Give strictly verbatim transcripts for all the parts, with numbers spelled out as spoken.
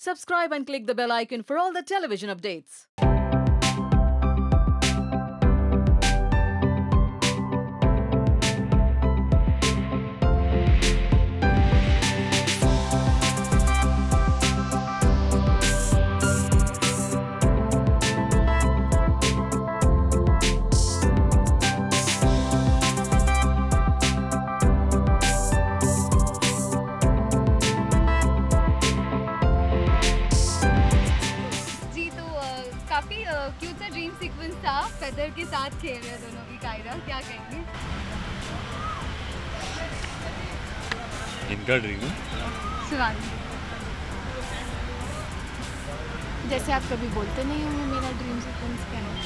Subscribe and click the bell icon for all the television updates. काफी cute सा dream sequence था, feather के साथ खेल रहे दोनों की कायरा, क्या कहेंगे? इनका ड्रीम है शिवानी, जैसे आप कभी बोलते नहीं होंगे मेरा ड्रीम सीक्वेंस क्या है।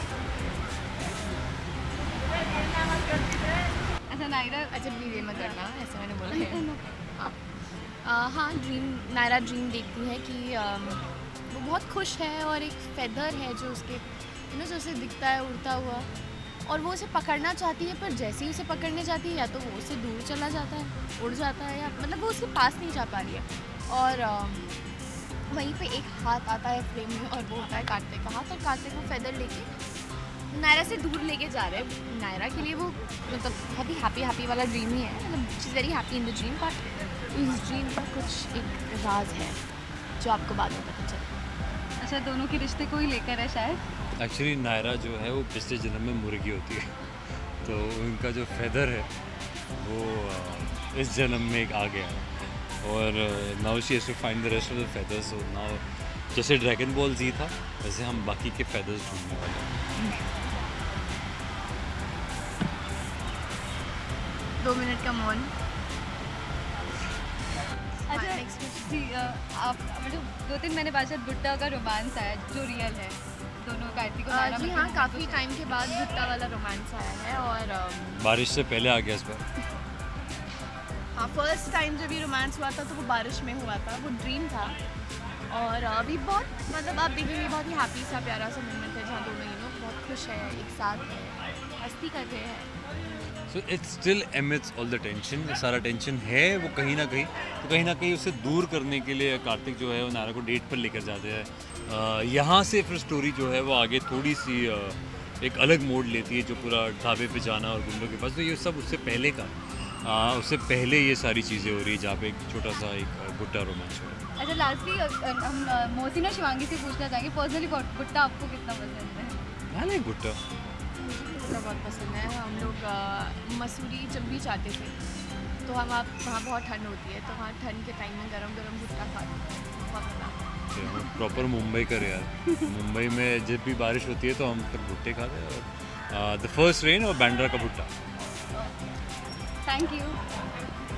अच्छा नायरा, अच्छा प्लीज ये मत करना, ऐसा मैंने बोला है। हाँ हाँ ड्रीम नायरा ड्रीम देखती है कि आ, वो बहुत खुश है और एक फेदर है जो उसके यू नो उसे दिखता है उड़ता हुआ, और वो उसे पकड़ना चाहती है, पर जैसे ही उसे पकड़ने जाती है या तो वो उससे दूर चला जाता है, उड़ जाता है, या मतलब वो उसके पास नहीं जा पा रही है। और आ, वहीं पे एक हाथ आता है फ्रेम में और वो होता है कार्तिक का हाथ, और कार्तिक को फेदर लेके नायरा से दूर लेके जा रहे हैं। नायरा के लिए वो मतलब बहुत ही हैप्पी हैप्पी वाला ड्रीम ही है, मतलब she is very happy in the dream, but इस ड्रीम का कुछ एक राज है जो आपको बाद में पता चले। अच्छा दोनों के रिश्ते को ही लेकर है शायद। एक्चुअली नायरा जो है वो पिछले जन्म में मुर्गी होती है, तो उनका जो फेदर है वो इस जन्म में एक आ गया है, और now she has to find the rest of the feathers. So now जैसे ड्रैगन बॉल जी था वैसे हम बाकी के फेदर्स ढूंढने वाले हैं। दो मिनट का मौन। अच्छा जी, आप मतलब दो तीन महीने बाद शायद भुट्टा का रोमांस आया जो रियल है, दोनों कार्तिक और नायरा। जी हाँ, काफ़ी टाइम के बाद भुट्टा वाला रोमांस आया है, और बारिश से पहले आ गया इस बार। हाँ फर्स्ट टाइम जब ये रोमांस हुआ था तो वो बारिश में हुआ था, वो ड्रीम था, और अभी बहुत मतलब आप देखेंगे बहुत ही हैप्पी सा प्यारा सा मोमेंट है जहाँ दोनों यू नो बहुत खुश है, एक साथ है, मस्ती कर रहे हैं। So it's still emits all the tension, सारा टेंशन है वो कहीं ना कहीं, तो कहीं ना कहीं उसे दूर करने के लिए कार्तिक जो है वो नायरा को डेट पर लेकर जाते हैं। यहाँ से फिर स्टोरी जो है वो आगे थोड़ी सी आ, एक अलग मोड़ लेती है, जो पूरा ढाबे पे जाना और गुंडों के पास, तो ये सब उससे पहले का आ, उससे पहले ये सारी चीज़ें हो रही है जहाँ पे एक छोटा सा एक गुट्टा रोमांच हो रहा है। अच्छा लास्टली हम मोहसिन और शिवांगी से पूछना चाहेंगे पर्सनली भुट्टा आपको कितना पसंद है? हाँ नहीं गुट्टा भुट्टा बहुत पसंद है। हम लोग आ, मसूरी जब भी जाते थे तो हम आप वहाँ बहुत ठंड होती है, तो वहाँ ठंड के टाइम में गरम गरम भुट्टा खाते हैं, बहुत मज़ा। प्रॉपर मुंबई कर यार, मुंबई में जब भी बारिश होती है तो हम तक भुट्टे खाते हैं, और द फर्स्ट रेन और बैंड्रा का भुट्टा। Thank you.